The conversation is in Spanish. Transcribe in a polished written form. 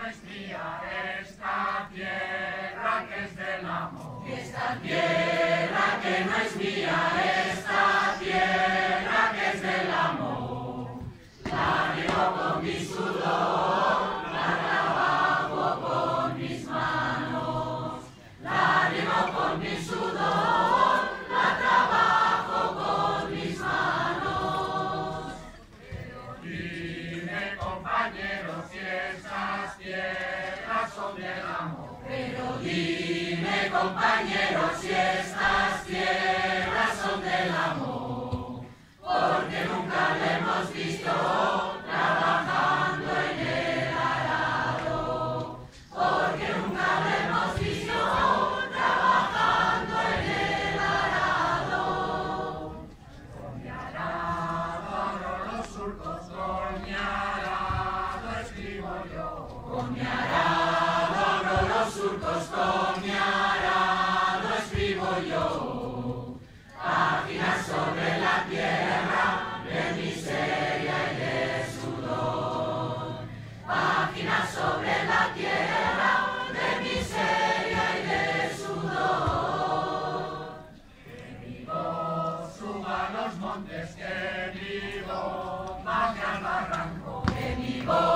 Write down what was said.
no es mía, esta tierra que es del amor. Esta tierra que no es mía, esta tierra que es del amor. La vivo con mi sudor, la trabajo con mis manos. La vivo con mi sudor, la trabajo con mis manos. Pero dime, compañeros, si estas tierras son del amor. Pero dime, compañeros, si estas tierras son del amor, porque nunca le hemos visto trabajando en el arado, porque nunca le hemos visto trabajando en el arado. Con mi arado abro los surcos, con mi arado escribo yo. Con mi arado abro los surcos, con mi arado escribo yo. Páginas sobre la tierra de miseria y de sudor. Páginas sobre la tierra de miseria y de sudor. Que vivo suba a los montes, que vivo baje al barranco. Que mi voz